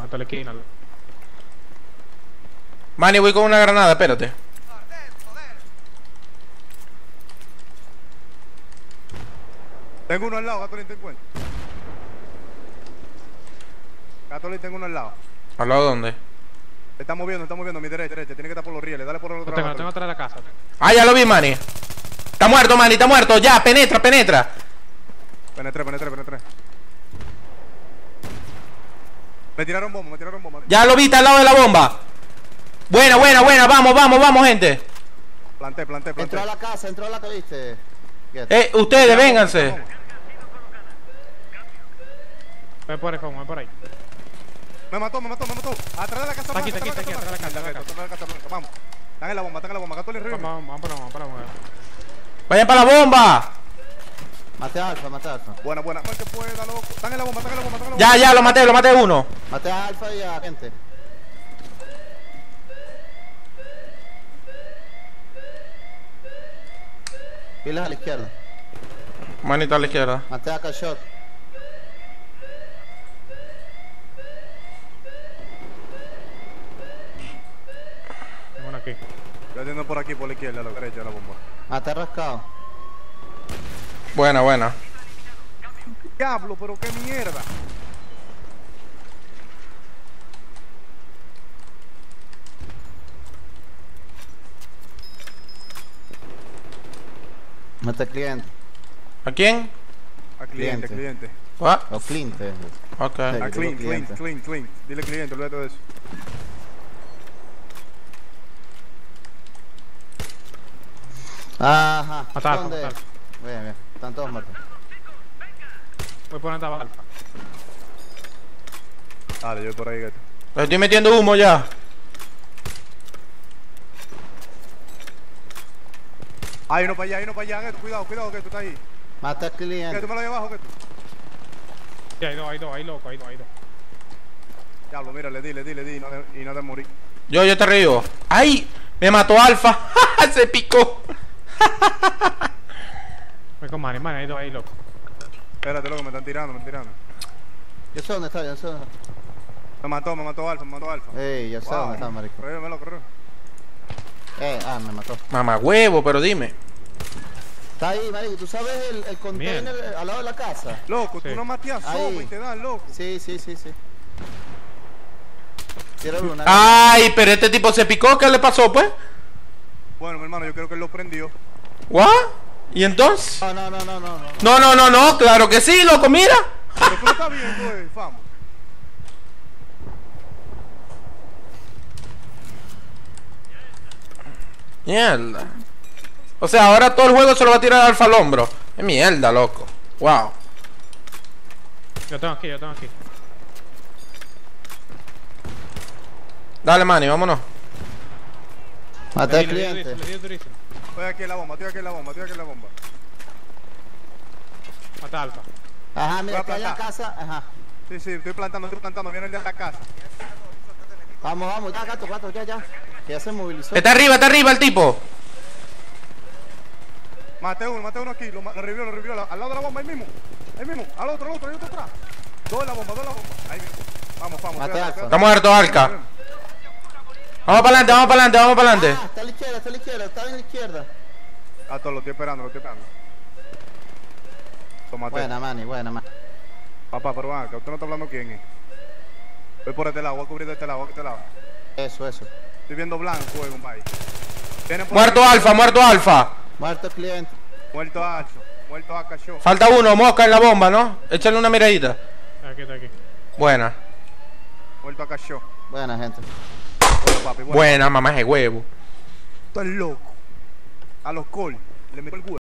Hasta la esquina. Manny, voy con una granada, espérate. Tengo uno al lado, Gatolín, te encuentro. Gatolín, tengo uno al lado. ¿Al lado dónde? Está moviendo, a mi derecha. Tiene que estar por los rieles, dale por el otro Lo lado. tengo atrás de la casa. Ah, ya lo vi, Manny. Está muerto, Manny, está muerto. Ya, penetra. Penetré. Me tiraron bomba. Ya lo vi, está al lado de la bomba. Buena. Vamos, gente. Planté. Entró a la casa, ¿viste? Ustedes, vénganse. Voy por ahí, voy por ahí. Me mató. Atrás de la casa. Aquí, atrás de la casa. Vamos. Están en la bomba. Gatolín, río. Vamos para la bomba. Vayan para la bomba. Maté a Alfa. Buena. No es que pueda, loco. Están en la bomba. Ya, lo maté uno. Maté a Alfa y a gente. Pilas a la izquierda. Manito a la izquierda. Maté a Cashot. Tengo uno aquí. Estoy haciendo por aquí, por la izquierda, a la derecha de la bomba. Maté a Rascado. Buena. Diablo, pero qué mierda. Maté a cliente. ¿A quién? A cliente. What? O cliente. Ok. Sí. A digo cliente. clean. Dile cliente, olvídate de eso. Ajá. Matar, ¿Dónde? matar. Bien. Están todos muertos. Voy a poner esta alfa. Dale, yo voy por ahí, gato. Le estoy metiendo humo ya. Hay uno para allá, Gato. Cuidado, que tú estás ahí. Maté a Que cliente. tú me lo llevas abajo, Gato. Sí, hay dos, loco, hay dos. Diablo, mira, le di y no te morí. Yo te río. ¡Ay! Me mató Alfa. Se picó. Voy con Manny, hay dos ahí, loco. Espérate, loco, me están tirando. Yo sé dónde está. Me mató Alfa. Ey, yo sé dónde está, marico. Corre. Me mató. Mamá huevo, pero dime. Está ahí, marico. ¿Tú sabes el container al lado de la casa? Loco, Sí. tú no maté a Sobo y te dan, loco. Sí. Quiero ver una. Ay, pero este tipo se picó. ¿Qué le pasó, pues? Bueno, mi hermano, yo creo que él lo prendió. ¿What? ¿Y entonces? No. No, claro que sí, loco, mira. Pero tú lo estás viendo, vamos. Mierda. O sea, ahora todo el juego se lo va a tirar Alfa al hombro. Es mierda, loco. Wow. Yo tengo aquí. Dale, Manny, vámonos. Maté al Le di cliente. durísimo. Estoy aquí en la bomba. Mata alfa. Ajá, mira, Voy a que hay la plantar. casa. Ajá. Sí, estoy plantando. Viene el de la casa. Vamos, ya, gato, ya. Que ya se movilizó. Está arriba el tipo. Maté uno aquí. Lo revivió. Al lado de la bomba, ahí mismo. Al otro, hay otro atrás. Dos en la bomba. Ahí mismo. Vamos. Maté espérate, Alfa. espérate. Está muerto, Arca. Vamos para adelante. Ah, está a la izquierda, está en la izquierda. Ah, todo lo estoy esperando. Lo maté. Buena, Manny. Papá, pero acá, usted no está hablando quién es. Voy por este lado, voy a cubrir de este lado, Eso. Estoy viendo blanco, compadre. Muerto Alfa. Muerto el cliente. Muerto Alfa. Muerto a Cachó. Falta uno, Mosca en la bomba, ¿no? Échale una miradita. Está aquí. Buena. Muerto a Cachó. Buena, gente. Bueno, papi, bueno. Buena, mamá de huevo. Estás loco. A los col. Le meto el huevo.